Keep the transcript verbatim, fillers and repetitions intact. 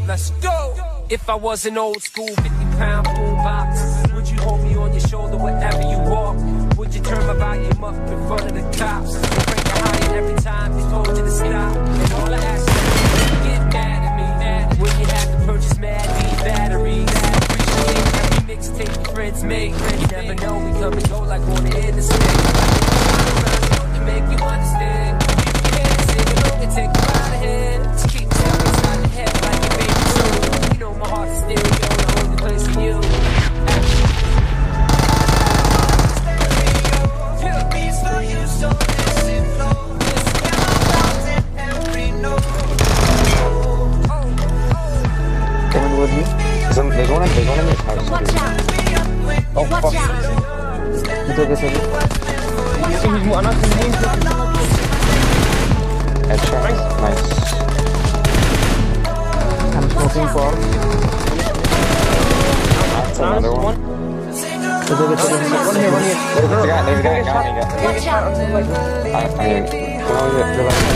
let's go. If I was an old school fifty pound boombox, would you hold me on your shoulder wherever you walk? Would you turn my volume up in front of the cops? Or break it higher every time they told you to stop? And all I ask you is to get mad at me, mad when you have to purchase mad D batteries. Appreciate every mixtape your friends make. You never know, we come and go like on the interstate. To make you understand, you can't sing along and take a ride ahead. Just keep telling inside the head like your baby soul. You know my heart's still yo, the only place for you. Coming with you? There's one, there's one in this house. Watch out! Oh, Watch fuck. out! It's okay, it's okay. Headshot. Nice. I'm smoking for. That's another one. There's one here, one here. There's a guy, there's a guy, guy, guy. Watch out! I, I, well, yeah,